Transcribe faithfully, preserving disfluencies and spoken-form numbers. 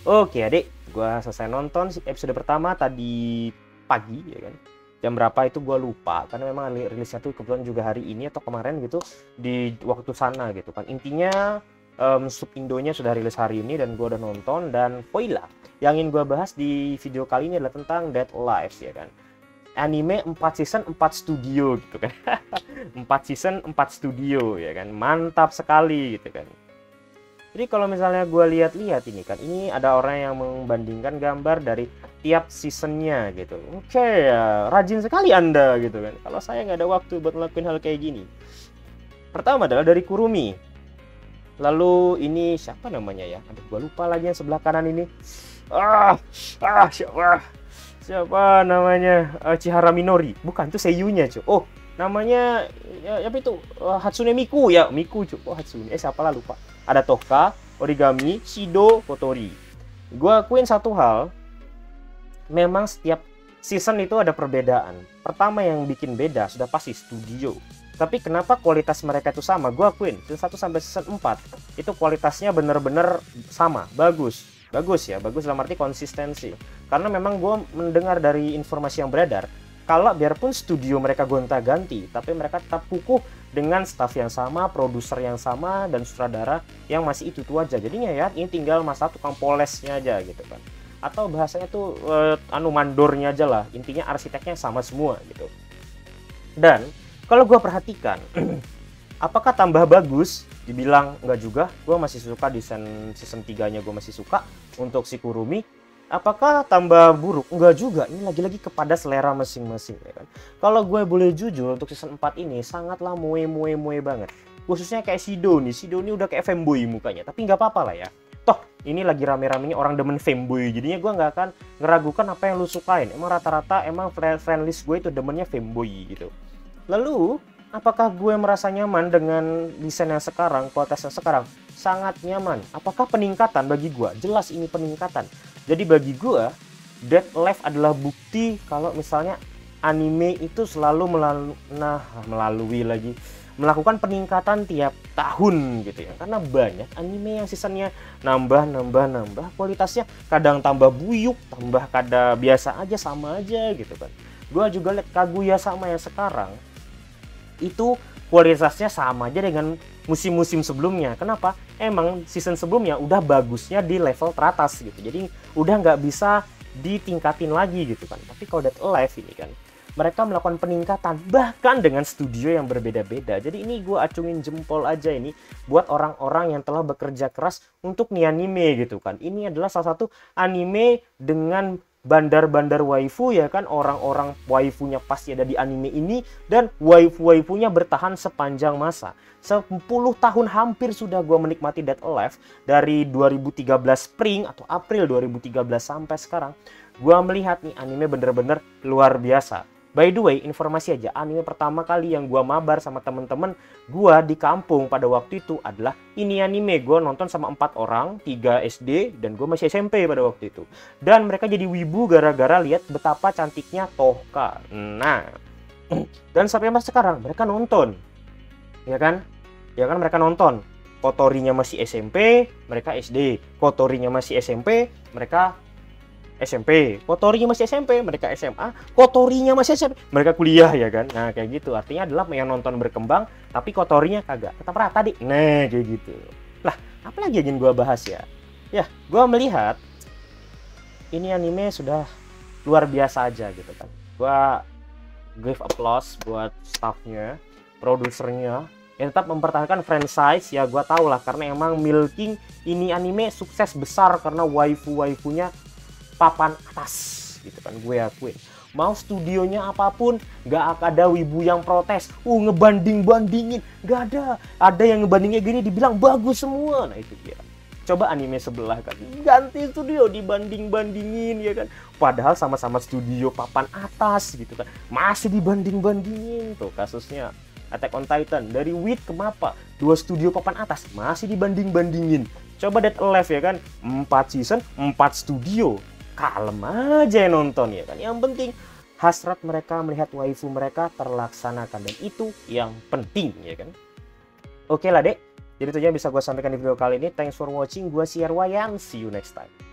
Oke adik, gua selesai nonton episode pertama tadi pagi ya kan. Jam berapa itu gua lupa karena memang rilisnya tuh kebetulan juga hari ini atau kemarin gitu di waktu sana gitu kan. Intinya um, sub Indonya sudah rilis hari ini dan gua udah nonton. Dan poila yang ingin gua bahas di video kali ini adalah tentang Dead Alive ya kan. Anime empat season empat studio gitu kan. empat season empat studio ya kan. Mantap sekali gitu kan. Jadi kalau misalnya gue lihat-lihat ini kan, ini ada orang yang membandingkan gambar dari tiap seasonnya gitu. Oke ya, rajin sekali Anda gitu kan. Kalau saya nggak ada waktu buat ngelakuin hal kayak gini. Pertama adalah dari Kurumi. Lalu ini siapa namanya ya? Aduh, gue lupa lagi yang sebelah kanan ini. Ah, ah siapa? Siapa namanya? Uh, Chihara Minori. Bukan, itu seiyunya cuy. Oh, namanya ya, apa itu? Uh, Hatsune Miku ya, Miku cuy. Oh, Hatsune. Eh, siapa lah lupa. Ada Toka, Origami, Shido, Kotori. Gue akuin satu hal, memang setiap season itu ada perbedaan. Pertama yang bikin beda sudah pasti studio. Tapi kenapa kualitas mereka itu sama? Gue akuin season satu sampai season empat itu kualitasnya bener-bener sama, bagus. Bagus ya, bagus dalam arti konsistensi. Karena memang gue mendengar dari informasi yang beredar, kalau biarpun studio mereka gonta-ganti, tapi mereka tetap kukuh dengan staff yang sama, produser yang sama, dan sutradara yang masih itu-itu aja. Jadinya ya, ini tinggal masalah tukang polesnya aja gitu kan. Atau bahasanya tuh eh, anu mandornya aja lah. Intinya arsiteknya sama semua gitu. Dan kalau gue perhatikan, apakah tambah bagus? Dibilang enggak juga. Gue masih suka desain season tiga-nya, gue masih suka untuk si Kurumi. Apakah tambah buruk? Enggak juga. Ini lagi-lagi kepada selera masing-masing ya kan. Kalau gue boleh jujur untuk season empat ini sangatlah moe-moe-moe banget. Khususnya kayak Shido nih. Shido ini udah kayak fanboy mukanya. Tapi nggak apa-apa lah ya. Toh ini lagi rame-ramenya orang demen fanboy. Jadinya gue nggak akan ngeragukan apa yang lu sukain. Emang rata-rata emang friend list gue itu demennya fanboy gitu. Lalu apakah gue merasa nyaman dengan desain yang sekarang, kualitasnya sekarang? Sangat nyaman. Apakah peningkatan bagi gue? Jelas ini peningkatan. Jadi bagi gue, Dead Alive adalah bukti kalau misalnya anime itu selalu melalui, nah, melalui lagi melakukan peningkatan tiap tahun gitu ya. Karena banyak anime yang seasonnya nambah, nambah, nambah. Kualitasnya kadang tambah buyuk, tambah kadang biasa aja, sama aja gitu kan. Gue juga lihat Kaguya sama yang sekarang, itu kualitasnya sama aja dengan musim-musim sebelumnya. Kenapa? Emang season sebelumnya udah bagusnya di level teratas gitu. Jadi udah nggak bisa ditingkatin lagi gitu kan. Tapi kalau Dead Alive ini kan, mereka melakukan peningkatan bahkan dengan studio yang berbeda-beda. Jadi ini gue acungin jempol aja ini buat orang-orang yang telah bekerja keras untuk nih anime gitu kan. Ini adalah salah satu anime dengan bandar-bandar waifu ya kan, orang-orang waifunya pasti ada di anime ini dan waifu-waifunya bertahan sepanjang masa. sepuluh tahun hampir sudah gue menikmati Dead Alive dari dua ribu tiga belas Spring atau April dua ribu tiga belas sampai sekarang. Gue melihat nih anime bener-bener luar biasa. By the way, informasi aja, anime pertama kali yang gua mabar sama temen-temen gua di kampung pada waktu itu adalah ini anime. Gua nonton sama empat orang, tiga S D dan gua masih S M P pada waktu itu. Dan mereka jadi wibu gara-gara lihat betapa cantiknya Tohka. Nah, dan sampai mas sekarang mereka nonton, ya kan? Ya kan mereka nonton. Kotorinya masih S M P, mereka S D. Kotorinya masih S M P, mereka S M P, Kotorinya masih S M P, mereka S M A, Kotorinya masih S M P, mereka kuliah ya kan. Nah kayak gitu, artinya adalah yang nonton berkembang, tapi Kotorinya kagak, tetap rata dik. Nah kayak gitu. Lah, apa lagi yang ingin gue bahas ya? Ya, gue melihat ini anime sudah luar biasa aja gitu kan. Gue give applause buat staffnya, produsernya, yang tetap mempertahankan franchise. Ya gue tau lah, karena emang milking ini anime sukses besar karena waifu-waifunya papan atas gitu kan, gue akuin. Mau studionya apapun, gak ada wibu yang protes, uh ngebanding-bandingin, gak ada. Ada yang ngebandingnya gini dibilang bagus semua. Nah itu dia. Coba anime sebelah kan, ganti studio dibanding-bandingin ya kan. Padahal sama-sama studio papan atas gitu kan, masih dibanding-bandingin. Tuh kasusnya Attack on Titan, dari W I T ke MAPPA, dua studio papan atas masih dibanding-bandingin. Coba Dead Alive ya kan, empat season, empat studio. Kalem aja nonton ya kan. Yang penting hasrat mereka melihat waifu mereka terlaksanakan, dan itu yang penting ya kan. Oke lah dek, jadi itu aja yang bisa gue sampaikan di video kali ini. Thanks for watching, gue si Erwayan, see you next time.